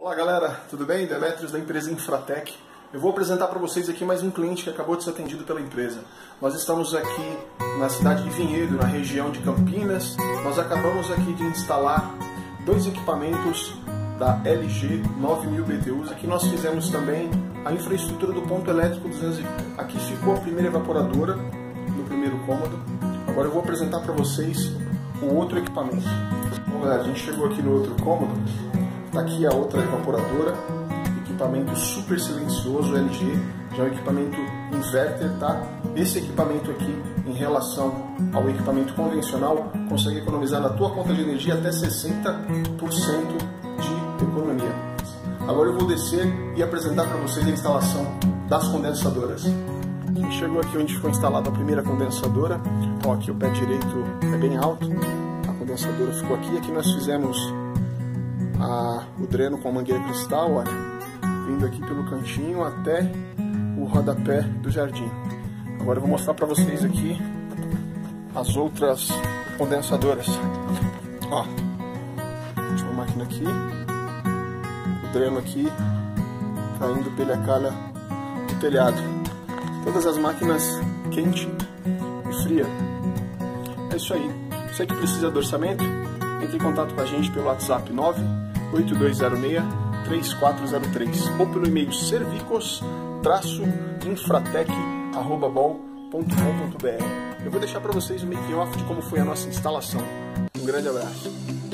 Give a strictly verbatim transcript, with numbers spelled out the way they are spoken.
Olá galera, tudo bem? Demetrios da empresa Infratec. Eu vou apresentar para vocês aqui mais um cliente que acabou de ser atendido pela empresa. Nós estamos aqui na cidade de Vinhedo, na região de Campinas. Nós acabamos aqui de instalar dois equipamentos da L G nove mil B T Us. Aqui nós fizemos também a infraestrutura do ponto elétrico duzentos e vinte. Aqui ficou a primeira evaporadora no primeiro cômodo. Agora eu vou apresentar para vocês o outro equipamento. Bom galera, a gente chegou aqui no outro cômodo. Está aqui a outra evaporadora, equipamento super silencioso L G, já é um equipamento inverter, tá? Esse equipamento aqui, em relação ao equipamento convencional, consegue economizar na tua conta de energia até sessenta por cento de economia. Agora eu vou descer e apresentar para vocês a instalação das condensadoras. A gente chegou aqui onde ficou instalada a primeira condensadora. Ó, aqui o pé direito é bem alto, a condensadora ficou aqui. Aqui nós fizemos A, o dreno com a mangueira cristal, olha, vindo aqui pelo cantinho até o rodapé do jardim. Agora eu vou mostrar para vocês aqui as outras condensadoras. Ó, última máquina aqui, o dreno aqui caindo pela calha do telhado. Todas as máquinas quente e fria. É isso aí. Você que precisa do orçamento, entre em contato com a gente pelo WhatsApp nove oito dois zero seis três quatro zero três ou pelo e-mail servicos traço infratec arroba bol ponto com ponto br. Eu vou deixar para vocês o making off de como foi a nossa instalação. Um grande abraço.